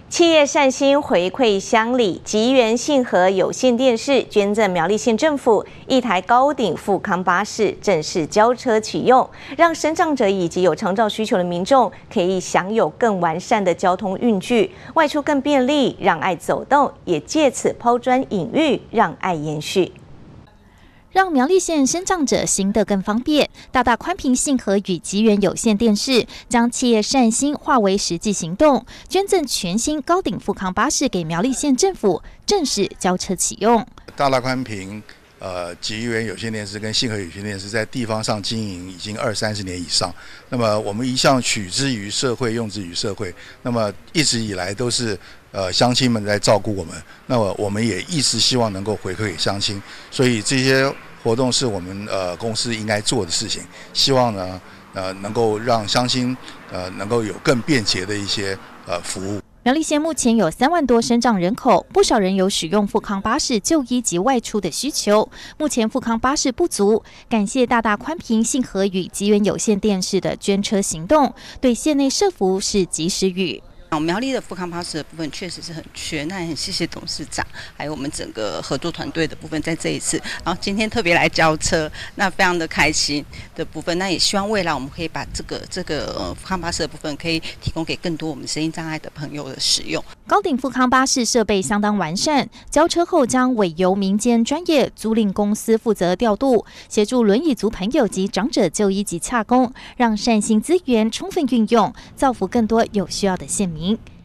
企业善心回馈乡里，吉源信和有线电视捐赠苗栗县政府一台高顶富康巴士，正式交车启用，让身障者以及有长照需求的民众可以享有更完善的交通运具，外出更便利，让爱走动，也借此抛砖引玉，让爱延续。 让苗栗县身障者行得更方便，大大宽屏信和与吉源有线电视将企业善心化为实际行动，捐赠全新高顶富康巴士给苗栗县政府，正式交车启用。 大大宽屏吉源有线电视跟信和有线电视在地方上经营已经20-30年以上。那么我们一向取之于社会，用之于社会。那么一直以来都是乡亲们在照顾我们。那么我们也一直希望能够回馈给乡亲，所以这些活动是我们公司应该做的事情。希望呢能够让乡亲能够有更便捷的一些服务。 苗栗县目前有3万多身障人口，不少人有使用富康巴士就医及外出的需求。目前富康巴士不足，感谢大大宽屏信和与吉源有线电视的捐车行动，对县内社福是及时雨。 苗栗的富康巴士的部分确实是很缺，那很谢谢董事长，还有我们整个合作团队的部分，在这一次，然后今天特别来交车，那非常的开心的部分。那也希望未来我们可以把这个富康巴士的部分，可以提供给更多我们身心障碍的朋友的使用。 高顶富康巴士设备相当完善，交车后将委由民间专业租赁公司负责调度，协助轮椅族朋友及长者就医及洽公，让善心资源充分运用，造福更多有需要的县民。